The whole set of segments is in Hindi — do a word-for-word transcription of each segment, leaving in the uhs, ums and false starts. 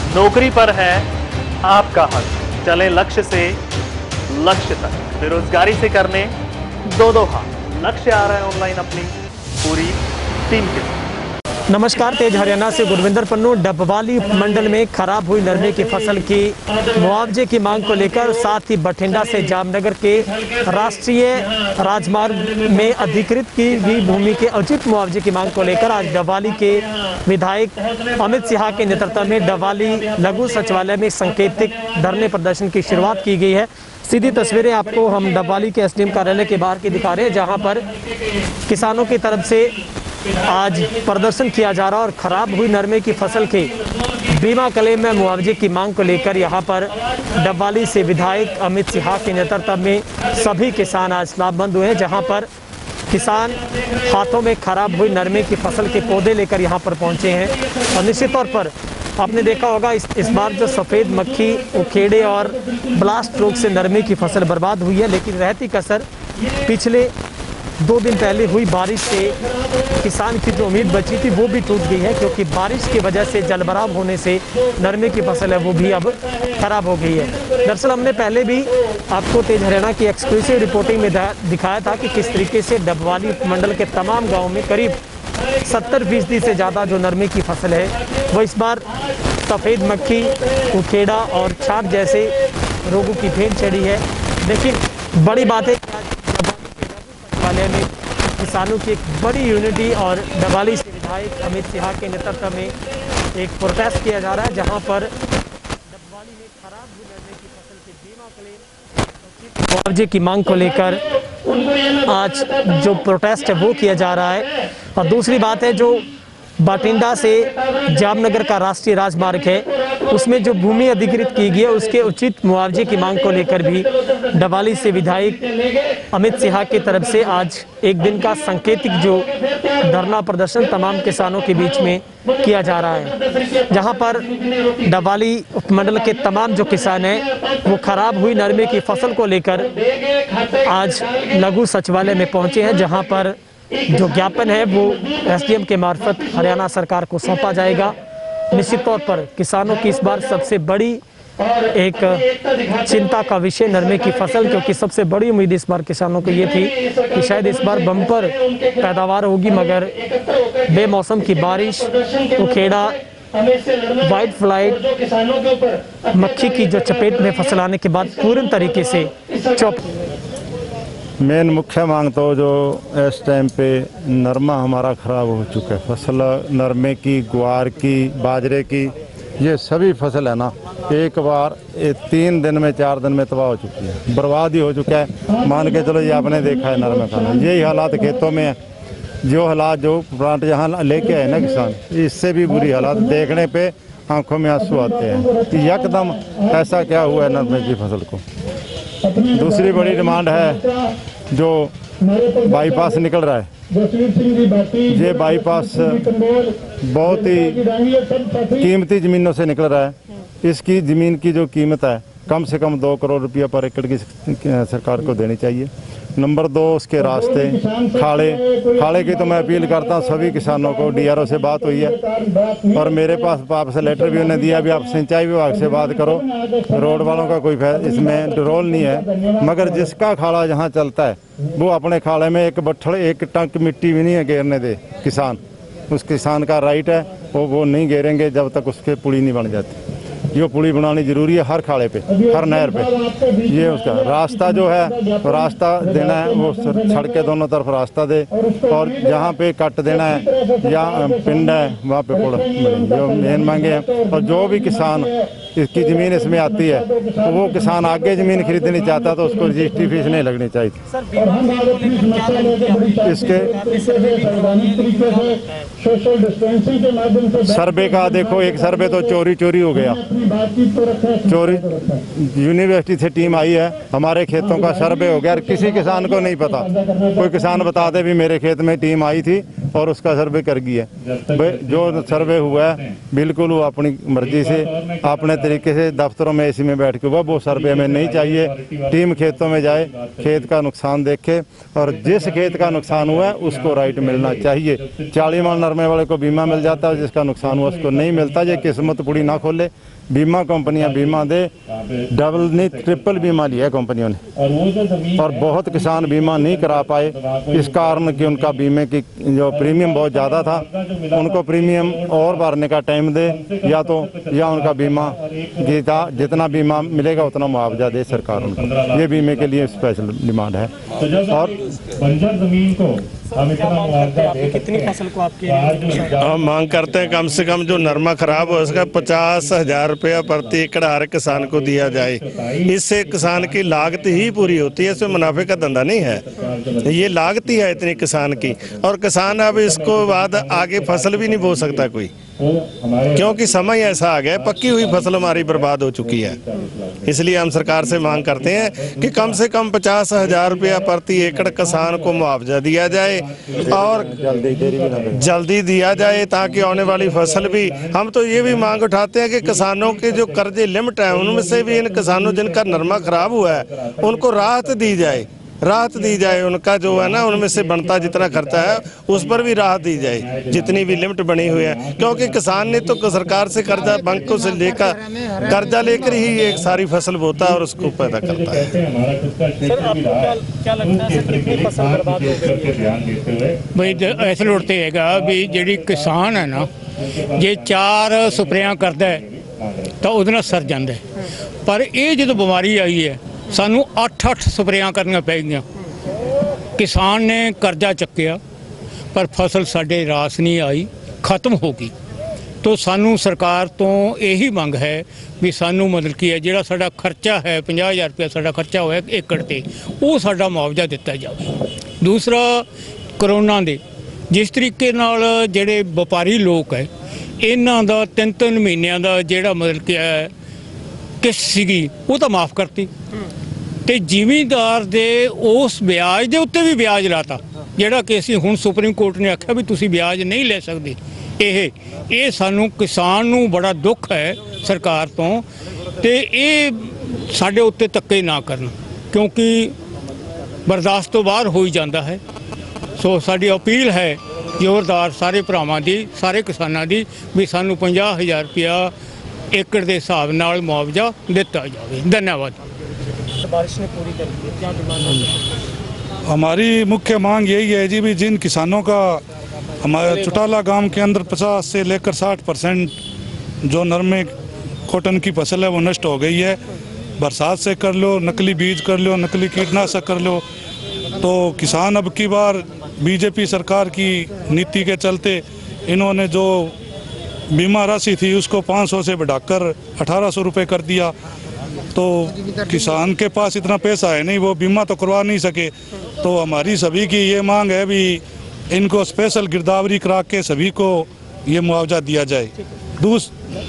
नौकरी पर है आपका हक, चले लक्ष्य से लक्ष्य तक, बेरोजगारी से करने दो दो हाथ। लक्ष्य आ रहा है ऑनलाइन अपनी पूरी टीम के साथ। नमस्कार, तेज हरियाणा से गुरविंदर पन्नू। डबवाली मंडल में खराब हुई नरमे की फसल की मुआवजे की मांग को लेकर, साथ ही बठिंडा से जामनगर के राष्ट्रीय राजमार्ग में अधिकृत की गई भूमि के उचित मुआवजे की मांग को लेकर आज डबवाली के विधायक अमित सिन्हा के नेतृत्व में डबवाली लघु सचिवालय में सांकेतिक धरने प्रदर्शन की शुरुआत की गई है। सीधी तस्वीरें आपको हम डबवाली के एसडीएम कार्यालय के बाहर की दिखा रहे हैं, जहां पर किसानों की तरफ से आज प्रदर्शन किया जा रहा है और खराब हुई नरमे की फसल के बीमा क्लेम में मुआवजे की मांग को लेकर यहां पर डबवाली से विधायक अमित सिन्हा के नेतृत्व में सभी किसान आज लामबंद हुए हैं, जहां पर किसान हाथों में खराब हुई नरमे की फसल के पौधे लेकर यहां पर पहुंचे हैं। और निश्चित तौर पर आपने देखा होगा इस इस बार जो सफ़ेद मक्खी, उखेड़े और ब्लास्ट रोग से नरमे की फसल बर्बाद हुई है, लेकिन रहती कसर पिछले दो दिन पहले हुई बारिश से किसान की जो उम्मीद बची थी वो भी टूट गई है, क्योंकि बारिश की वजह से जलभराव होने से नरमे की फसल है वो भी अब खराब हो गई है। दरअसल हमने पहले भी आपको तेज हरियाणा की एक्सक्लूसिव रिपोर्टिंग में दिखाया था कि किस तरीके से डबवाली मंडल के तमाम गाँव में करीब सत्तर फीसदी से ज़्यादा जो नरमे की फसल है वो इस बार सफ़ेद मक्खी, उखेड़ा और छाप जैसे रोगों की भेंट चढ़ी है। लेकिन बड़ी बात है वाले में किसानों की एक बड़ी यूनिटी और डबवाली से विधायक अमित सिन्हा के नेतृत्व में एक प्रोटेस्ट किया जा रहा है, जहां पर डबवाली में खराब हुई नरमे की फसल के बीमा क्लेम मुआवजे की मांग को लेकर आज जो प्रोटेस्ट है वो किया जा रहा है। और दूसरी बात है, जो बठिंडा से जामनगर का राष्ट्रीय राजमार्ग है उसमें जो भूमि अधिकृत की गई है उसके उचित मुआवजे की मांग को लेकर भी डबवाली से विधायक अमित सिन्हा की तरफ से आज एक दिन का सांकेतिक जो धरना प्रदर्शन तमाम किसानों के बीच में किया जा रहा है, जहां पर डबवाली उपमंडल के तमाम जो किसान हैं वो खराब हुई नरमे की फसल को लेकर आज लघु सचिवालय में पहुंचे हैं, जहां पर जो ज्ञापन है वो एसडीएम के मार्फत हरियाणा सरकार को सौंपा जाएगा। निश्चित तौर पर किसानों की इस बार सबसे बड़ी एक चिंता का विषय नरमे की फसल, क्योंकि सबसे बड़ी उम्मीद इस बार किसानों को ये थी कि शायद इस बार बम्पर पैदावार होगी, मगर बेमौसम की बारिश, उखेड़ा, वाइट फ्लाई मक्खी की जो चपेट में फसल आने के बाद पूर्ण तरीके से चौप। मेन मुख्य मांग तो जो इस टाइम पे नरमा हमारा ख़राब हो चुका है, फसल नरमे की, ग्वार की, बाजरे की, ये सभी फसल है ना एक बार तीन दिन में चार दिन में तबाह हो चुकी है, बर्बाद ही हो चुका है। मान के चलो ये आपने देखा है नरमे का, यही हालात खेतों में है। जो हालात जो प्लांट यहाँ लेके आए ना किसान, इससे भी बुरी हालात देखने पे आंखों में आंसू आते हैं कि यकदम ऐसा क्या हुआ है नरमे की फसल को। दूसरी बड़ी डिमांड है जो बाईपास निकल रहा है, ये बाईपास बहुत ही कीमती ज़मीनों से निकल रहा है। इसकी ज़मीन की जो कीमत है कम से कम दो करोड़ रुपया पर एकड़ की सरकार को देनी चाहिए। नंबर दो, उसके रास्ते, खाड़े खाड़े की तो मैं अपील करता हूँ सभी किसानों को। डीआरओ से बात हुई है और मेरे पास आपसे लेटर भी उन्हें दिया, भी आप सिंचाई विभाग से बात करो। रोड वालों का कोई इसमें रोल नहीं है, मगर जिसका खाड़ा जहाँ चलता है वो अपने खाड़े में एक बट्ठल, एक टंक मिट्टी भी नहीं है घेरने दे किसान। उस किसान का राइट है, वो वो नहीं घेरेंगे जब तक उसके पुली नहीं बन जाती। ये पुली बनानी जरूरी है हर खाड़े पे, हर नहर पे। ये उसका रास्ता जो है तो रास्ता देना है, वो सड़क के दोनों तरफ रास्ता दे, और जहाँ पे कट देना है या पिंड है वहाँ पे पुल जो मेन मांगे हैं। और जो भी किसान इसकी ज़मीन इसमें आती है तो वो किसान आगे ज़मीन खरीदनी चाहता तो उसको रजिस्ट्री फीस नहीं लगनी चाहिए। इसके सर्वे का देखो, एक सर्वे तो चोरी चोरी हो गया, चोरी यूनिवर्सिटी से टीम आई है, हमारे खेतों का सर्वे हो गया और किसी किसान को नहीं पता। कोई किसान बता दे भी मेरे खेत में टीम आई थी और उसका सर्वे कर गई है। भाई जो सर्वे हुआ है बिल्कुल वो अपनी मर्जी से अपने तरीके से दफ्तरों में एसी में बैठ के हुआ, वो सर्वे में नहीं चाहिए। टीम खेतों में जाए, खेत का नुकसान देखे और जिस खेत का नुकसान हुआ है उसको राइट मिलना चाहिए। चालीस मन नरमे वाले को बीमा मिल जाता है, जिसका नुकसान हुआ उसको नहीं मिलता। ये किस्मत पूरी ना खोले, बीमा कंपनियां बीमा दे, डबल नहीं ट्रिपल बीमा लिया है कंपनियों ने और बहुत किसान बीमा नहीं करा पाए इस कारण कि उनका बीमे की जो प्रीमियम बहुत ज़्यादा था, उनको प्रीमियम और भरने का टाइम दे या तो या उनका बीमा जितना जितना बीमा मिलेगा उतना मुआवजा दे सरकार उनको। ये बीमे के लिए स्पेशल डिमांड है। और बंजर जमीन को हम इतना मुआवजा दे कितनी फसल को आपके हम मांग करते हैं कम से कम जो नरमा खराब हो उसका पचास हजार रुपया प्रति एकड़ हर किसान को दिया जाए। इससे किसान की लागत ही पूरी होती है, इसमें मुनाफे का धंधा नहीं है, ये लागत ही है इतनी किसान की। और किसान अब इसको बाद आगे फसल भी नहीं बो सकता कोई, क्योंकि समय ऐसा आ गया पक्की हुई फसल हमारी बर्बाद हो चुकी है। इसलिए हम सरकार से मांग करते हैं कि कम से कम पचास हजार रुपया प्रति एकड़ किसान को मुआवजा दिया जाए और जल्दी दिया जाए ताकि आने वाली फसल भी। हम तो ये भी मांग उठाते हैं कि किसानों के जो कर्जे लिमिट है उनमें से भी इन किसानों जिनका नरमा खराब हुआ है उनको राहत दी जाए, राहत दी जाए। उनका जो है ना उनमें से बनता जितना खर्चा है उस पर भी राहत दी जाए, जितनी भी लिमिट बनी हुई है। क्योंकि किसान ने तो सरकार से कर्जा बैंकों से लेकर कर्जा लेकर ही एक सारी फसल बोता है और उसको पैदा करता है। सर आपको क्या क्या लगता है सर कितनी फसल बर्बाद हो गई? ਬਈ ਐਸੇ ਲੋੜਤੇ ਹੈਗਾ ਵੀ ਜਿਹੜੀ ਕਿਸਾਨ ਹੈ ਨਾ ਜੇ ਚਾਰ ਸਪਰੇਆਂ ਕਰਦਾ ਹੈ ਤਾਂ ਉਹਦੇ ਨਾਲ ਸਰ ਜਾਂਦਾ ਹੈ, ਪਰ ਇਹ ਜਦੋਂ ਬਿਮਾਰੀ ਆਈ ਹੈ ਸਾਨੂੰ ਅੱਠ ਅੱਠ ਸਪਰੇਆਂ ਕਰਨੀਆਂ ਪੈ ਗਈਆਂ। ਕਿਸਾਨ ਨੇ ਕਰਜ਼ਾ ਚੱਕਿਆ ਪਰ ਫਸਲ ਸਾਡੇ ਰਾਸ ਨਹੀਂ ਆਈ, ਖਤਮ ਹੋ ਗਈ। तो सानू सरकार तो यही मंग है भी सानू मतलब की है जिहड़ा साडा खर्चा है पचास हज़ार रुपया साडा खर्चा होया एकड़ ते वो साडा मुआवजा दिता जाए। दूसरा करोना दे जिस तरीके नाल जिहड़े व्यापारी लोग है इन्हां दा तीन तीन महीनों का जिहड़ा मतलब की है किस्त सीगी वो तो माफ़ करती ते जिमीदार दे उस ब्याज दे उत्ते भी ब्याज लाता जिहड़ा कि असीं हुण सुप्रीम कोर्ट ने आख्या भी तुसीं ब्याज नहीं ले सकदे। ਇਹ ਇਹ ਸਾਨੂੰ ਕਿਸਾਨ ਨੂੰ ਬੜਾ ਦੁੱਖ ਹੈ ਸਰਕਾਰ ਤੋਂ ਤੇ ਇਹ ਸਾਡੇ ਉੱਤੇ ਧੱਕੇ ਨਾ ਕਰਨ ਕਿਉਂਕਿ ਬਰਦਾਸ਼ਤ ਤੋਂ ਬਾਹਰ ਹੋ ਹੀ ਜਾਂਦਾ ਹੈ। ਸੋ ਸਾਡੀ ਅਪੀਲ ਹੈ ਜ਼ੋਰਦਾਰ ਸਾਰੇ ਭਰਾਵਾਂ ਦੀ ਸਾਰੇ ਕਿਸਾਨਾਂ ਦੀ ਵੀ ਸਾਨੂੰ ਪੰਜਾਹ ਹਜ਼ਾਰ ਰੁਪਇਆ ਏਕੜ ਦੇ ਹਿਸਾਬ ਨਾਲ ਮੁਆਵਜ਼ਾ ਦਿੱਤਾ ਜਾਵੇ। ਧੰਨਵਾਦ। बारिश ने पूरी कर दी, क्या डिमांड है? हमारी मुख्य मांग यही है जी भी जिन किसानों का हमारे चुटाला गांव के अंदर पचास से लेकर साठ परसेंट जो नरमे कॉटन की फसल है वो नष्ट हो गई है। बरसात से कर लो, नकली बीज कर लो, नकली कीटनाशक कर लो, तो किसान अब की बार बीजेपी सरकार की नीति के चलते इन्होंने जो बीमा राशि थी उसको पाँच सौ से बढ़ाकर अठारह सौ रुपये कर दिया। तो किसान के पास इतना पैसा है नहीं, वो बीमा तो करवा नहीं सके। तो हमारी सभी की ये मांग है भी इनको स्पेशल गिरदावरी करा के सभी को ये मुआवजा दिया जाए। दूस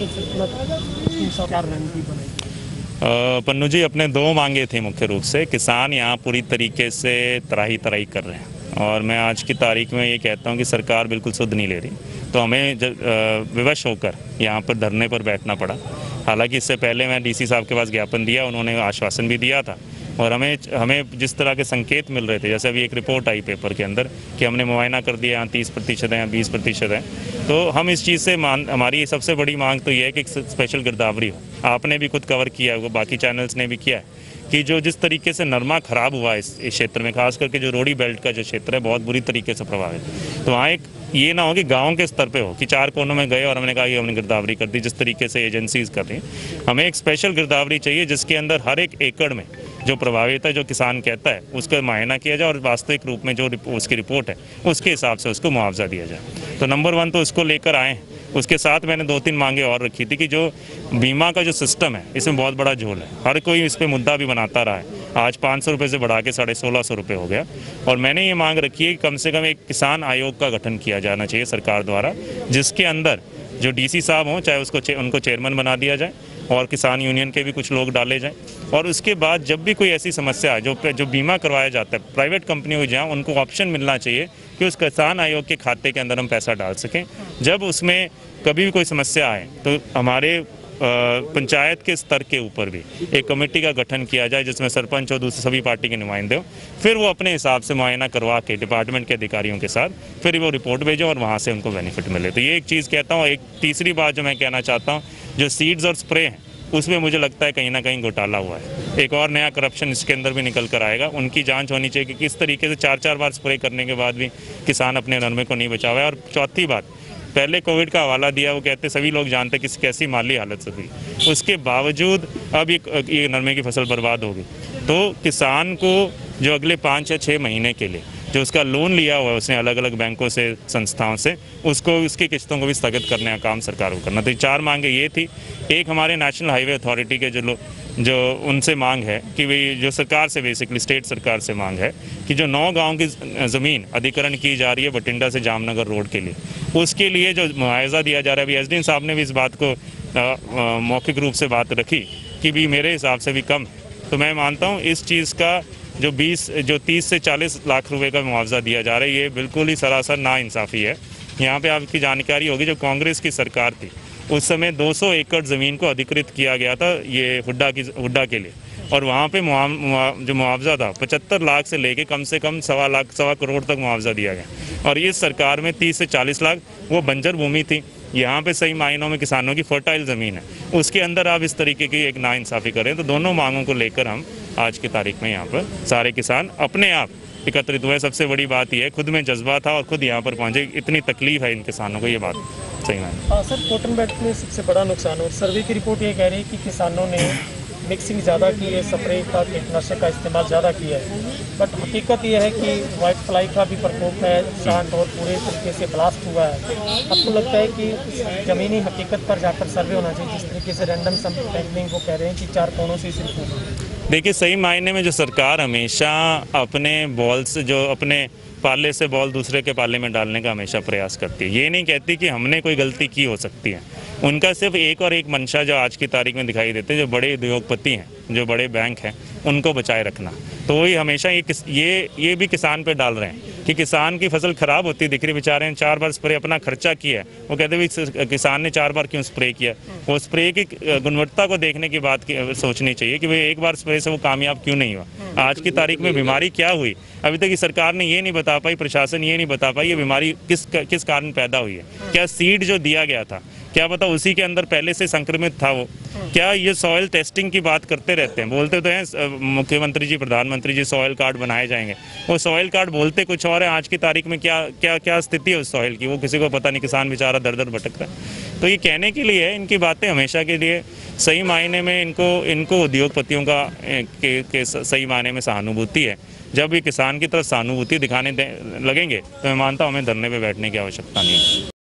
पन्नू जी अपने दो मांगे थी मुख्य रूप से। किसान यहाँ पूरी तरीके से तराही तराही कर रहे हैं और मैं आज की तारीख में ये कहता हूँ कि सरकार बिल्कुल सुध नहीं ले रही, तो हमें विवश होकर यहाँ पर धरने पर बैठना पड़ा। हालांकि इससे पहले मैं डीसी साहब के पास ज्ञापन दिया, उन्होंने आश्वासन भी दिया था और हमें हमें जिस तरह के संकेत मिल रहे थे, जैसे अभी एक रिपोर्ट आई पेपर के अंदर कि हमने मुआयना कर दिया, यहाँ तीस प्रतिशत है, यहाँ बीस प्रतिशत है, तो हम इस चीज़ से मान हमारी सबसे बड़ी मांग तो ये है कि स्पेशल गिरदावरी हो। आपने भी खुद कवर किया है, वो बाकी चैनल्स ने भी किया है कि जो जिस तरीके से नरमा खराब हुआ है इस क्षेत्र में, खास करके जो रोडी बेल्ट का जो क्षेत्र है बहुत बुरी तरीके से प्रभावित, तो वहाँ एक ये ना हो कि गांव के स्तर पे हो कि चार कोनों में गए और हमने कहा कि हमने गिरदावरी कर दी, जिस तरीके से एजेंसीज कर रही हैं। हमें एक स्पेशल गिरदावरी चाहिए जिसके अंदर हर एक एकड़ में जो प्रभावित है, जो किसान कहता है, उसका मुआयना किया जाए और वास्तविक रूप में जो उसकी रिपोर्ट है उसके हिसाब से उसको मुआवजा दिया जाए। तो नंबर वन तो इसको लेकर आए। उसके साथ मैंने दो तीन मांगे और रखी थी कि जो बीमा का जो सिस्टम है इसमें बहुत बड़ा झोल है, हर कोई इस पर मुद्दा भी बनाता रहा है। आज पाँच सौ रुपये से बढ़ा के साढ़े सोलह सौ रुपये हो गया और मैंने ये मांग रखी है कि कम से कम एक किसान आयोग का गठन किया जाना चाहिए सरकार द्वारा, जिसके अंदर जो डीसी साहब हों चाहे उसको चे, उनको चेयरमैन बना दिया जाए और किसान यूनियन के भी कुछ लोग डाले जाएं, और उसके बाद जब भी कोई ऐसी समस्या है जो जो बीमा करवाया जाता है प्राइवेट कंपनियों को, जहाँ उनको ऑप्शन मिलना चाहिए कि उस किसान आयोग के खाते के अंदर हम पैसा डाल सकें। जब उसमें कभी भी कोई समस्या आए तो हमारे पंचायत के स्तर के ऊपर भी एक कमेटी का गठन किया जाए जिसमें सरपंच और दूसरी सभी पार्टी के नुमाइंदे हो, फिर वो अपने हिसाब से मुआयना करवा के डिपार्टमेंट के अधिकारियों के साथ फिर वो रिपोर्ट भेजें और वहाँ से उनको बेनिफिट मिले। तो ये एक चीज़ कहता हूँ। एक तीसरी बात जो मैं कहना चाहता हूँ, जो सीड्स और स्प्रे हैं उसमें मुझे लगता है कहीं ना कहीं घोटाला हुआ है। एक और नया करप्शन इसके अंदर भी निकल कर आएगा। उनकी जांच होनी चाहिए कि किस तरीके से चार चार बार स्प्रे करने के बाद भी किसान अपने नरमे को नहीं बचा हुआ है। और चौथी बात, पहले कोविड का हवाला दिया, वो कहते सभी लोग जानते कि कैसी माली हालत से हुई, उसके बावजूद अब ये, ये नरमे की फसल बर्बाद होगी। तो किसान को जो अगले पाँच या छः महीने के लिए जो उसका लोन लिया हुआ है उसने अलग अलग बैंकों से, संस्थाओं से, उसको उसकी किस्तों को भी स्थगित करने का काम सरकार को करना। तो चार मांगे ये थी। एक हमारे नेशनल हाईवे अथॉरिटी के जो लोग जो उनसे मांग है कि भाई जो सरकार से बेसिकली स्टेट सरकार से मांग है कि जो नौ गांव की ज़मीन अधिकरण की जा रही है बठिंडा से जामनगर रोड के लिए, उसके लिए जो मुआवजा दिया जा रहा है, अभी एसडीएम साहब ने भी इस बात को मौखिक रूप से बात रखी कि भी मेरे हिसाब से भी कम है। तो मैं मानता हूँ इस चीज़ का जो बीस जो तीस से चालीस लाख रुपए का मुआवजा दिया जा रहा है ये बिल्कुल ही सरासर नाइंसाफ़ी है। यहाँ पे आपकी जानकारी होगी, जो कांग्रेस की सरकार थी उस समय दो सौ एकड़ ज़मीन को अधिकृत किया गया था ये हुड्डा की हुड्डा के लिए, और वहाँ पे मुआ, मुआ, जो मुआवजा था पचहत्तर लाख से लेके कम से कम सवा लाख सवा करोड़ तक मुआवजा दिया गया। और इस सरकार में तीस से चालीस लाख वो बंजर भूमि थी। यहाँ पे सही मायनों में किसानों की फर्टाइल ज़मीन है, उसके अंदर आप इस तरीके की एक नाइंसाफ़ी करें। तो दोनों मांगों को लेकर हम आज की तारीख में यहाँ पर सारे किसान अपने आप एकत्रित हुए। सबसे बड़ी बात यह है, खुद में जज्बा था और खुद यहाँ पर पहुँचे। इतनी तकलीफ है इन किसानों को, ये बात सही है। हाँ सर, कॉटन बेल्ट में सबसे बड़ा नुकसान और सर्वे की रिपोर्ट ये कह रही है कि किसानों ने मिक्सिंग ज़्यादा की है, स्प्रे का कीटनाशक का इस्तेमाल ज़्यादा किया है, बट हकीकत यह है कि वाइट फ्लाई का भी प्रकोप है, शाहतौर पूरे तरीके से ब्लास्ट हुआ है। आपको लगता है कि ज़मीनी हकीकत पर जाकर सर्वे होना चाहिए, जिस तरीके से रैंडम सैंपलिंग वो कह रहे हैं कि चार कोनों से सिर्फ होगा? देखिए, सही मायने में जो सरकार हमेशा अपने बॉल से जो अपने पाले से बॉल दूसरे के पाले में डालने का हमेशा प्रयास करती है। ये नहीं कहती कि हमने कोई गलती की हो सकती है। उनका सिर्फ एक और एक मंशा जो आज की तारीख में दिखाई देते हैं, जो बड़े उद्योगपति हैं, जो बड़े बैंक हैं, उनको बचाए रखना। तो वही हमेशा ये ये ये भी किसान पे डाल रहे हैं कि किसान की फसल खराब होती दिख रही, बेचारे ने चार बार स्प्रे अपना खर्चा किया है, वो कहते हैं किसान ने चार बार क्यों स्प्रे किया। वो स्प्रे की गुणवत्ता को देखने की बात की सोचनी चाहिए कि भाई एक बार स्प्रे से वो कामयाब क्यों नहीं हुआ। आज की तारीख में बीमारी क्या हुई अभी तक सरकार ने ये नहीं बता पाई, प्रशासन ये नहीं बता पाई ये बीमारी किस किस कारण पैदा हुई है। क्या सीड जो दिया गया था, क्या पता उसी के अंदर पहले से संक्रमित था वो। क्या ये सॉइल टेस्टिंग की बात करते रहते हैं, बोलते तो हैं मुख्यमंत्री जी, प्रधानमंत्री जी सॉइल कार्ड बनाए जाएंगे, वो सॉइल कार्ड बोलते कुछ और है। आज की तारीख में क्या क्या क्या स्थिति है उस सॉइल की, वो किसी को पता नहीं। किसान बेचारा दर दर भटक रहा है। तो ये कहने के लिए है, इनकी बातें हमेशा के लिए सही मायने में इनको इनको उद्योगपतियों का के, के सही मायने में सहानुभूति है। जब ये किसान की तरफ सहानुभूति दिखाने लगेंगे तो मैं मानता हूँ हमें धरने पे बैठने की आवश्यकता नहीं है।